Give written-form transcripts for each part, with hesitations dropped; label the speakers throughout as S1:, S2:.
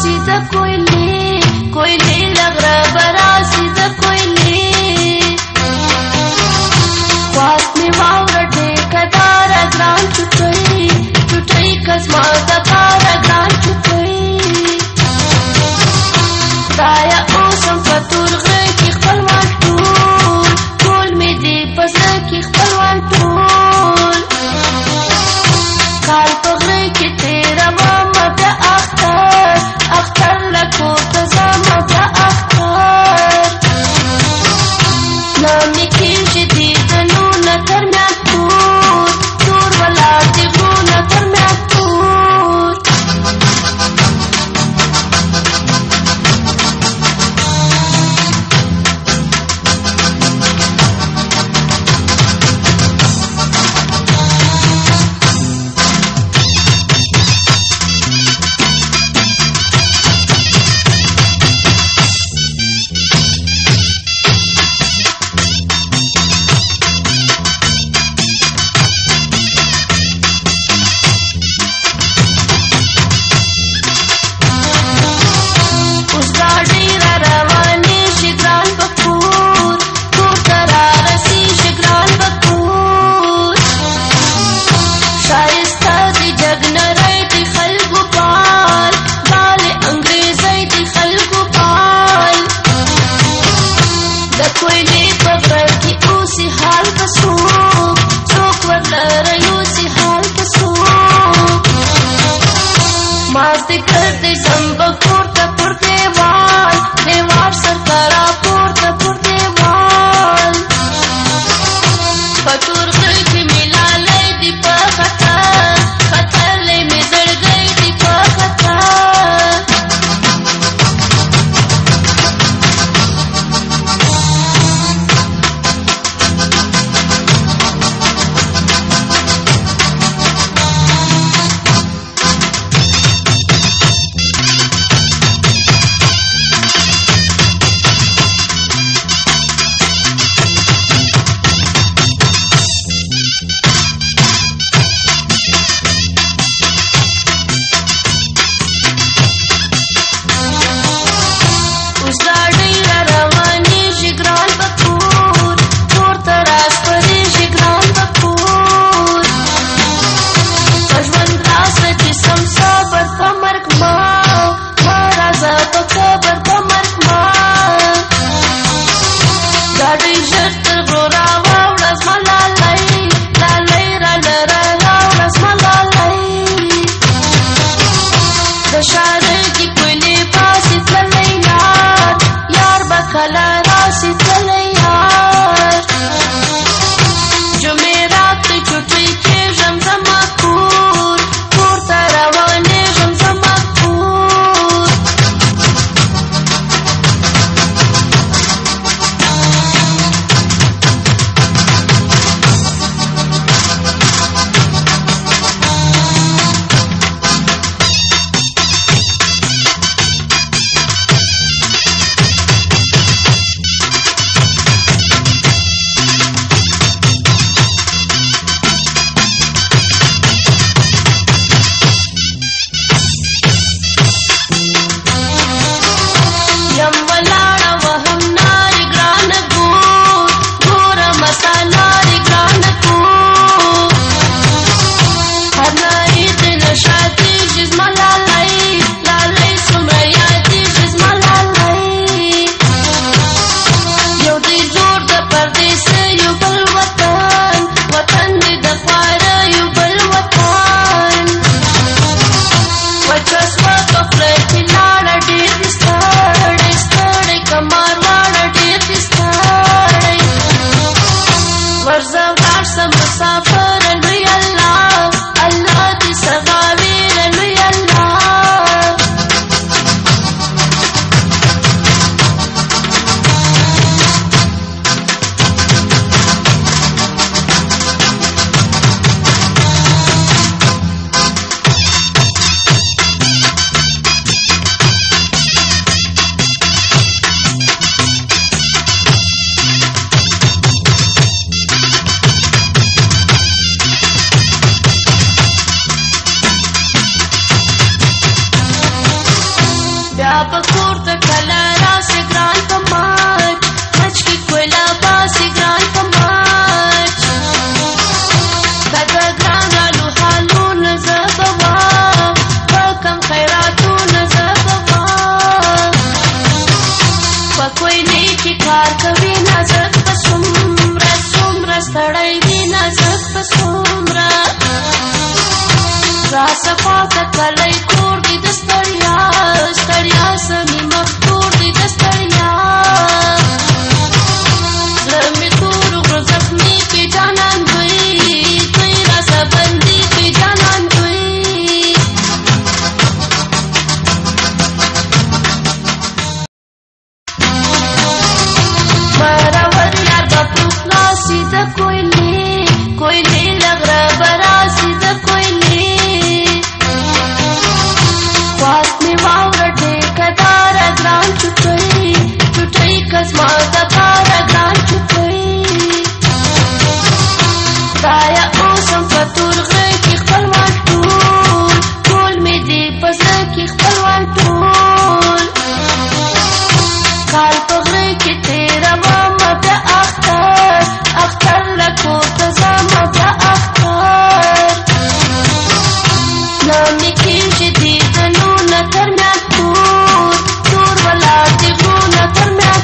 S1: براسي د کویلې لغره براسي د کویلې خواست مې واوره ټیکداره ګران چوټۍ کزما د پاره ګران چوټۍ خدایه اوسم په تور غره کې خپلوان ټول مې دې په زړه کې خپلوان ټول کال په غره کې تېرومه بیا اختر له کور ته ځمه بیا اختر نه مې کېږي دیدنونه تر میان تور ولاړ دي غرونه تر میان تور په کور ته کله راسې ګران په ماچ مچ کې کویله باسې ګران په ماچ که د ګرانالو حالونه زه به وم په کم خیراتونه زه به وم په کویلې کې کار کوي نازک په څومره څومره ستړی وي نازک په څومره راسه خواته کلی کور دی د ستړیا ستړیا سمې مفتور دی د ستړیا زړه مې تورو غرو زخمي کې جانان دوی دوی راسه بندي کې جانان دوی برابر یار به پروخ ناسي د کویلې کویلې لغره به راسي د کویلې زما د پاره ګران چوکۍ خدایه اوس هم په تور غره کې خپلوان ټول ټول مې دې په زړه کې خپلوان ټول کال په غره کې تېرومه بیا اختر اختر له کور ته ځمه بیا اختر نه مې کېږي دیدنونه تر میان تور تور ولاړ دي غرونه تر میان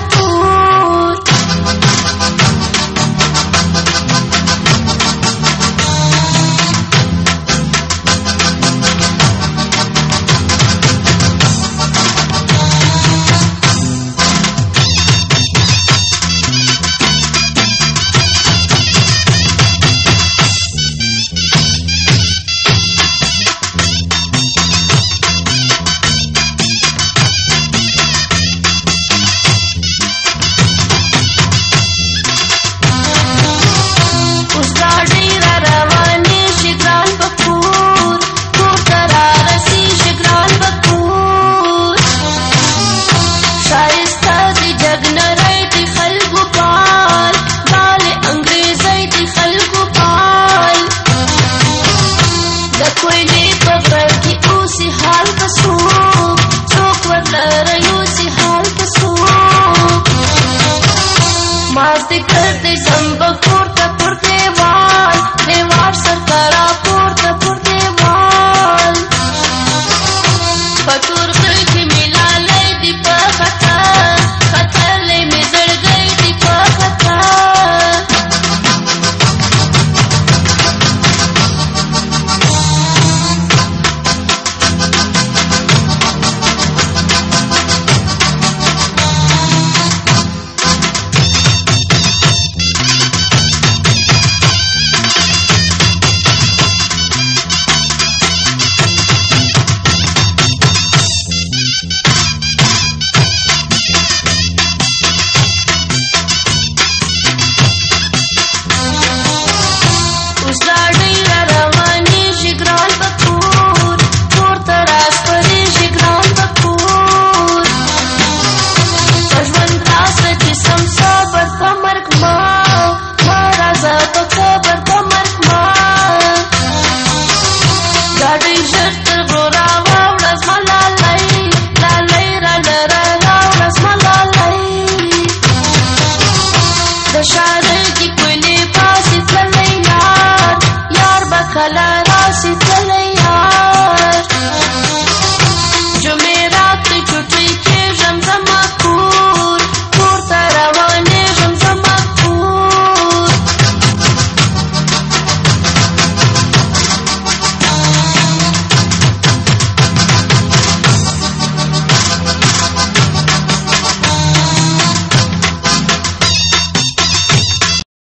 S1: مازدیګر دی زم به کور ته پر دیوال دیوال سر ته را پورته پر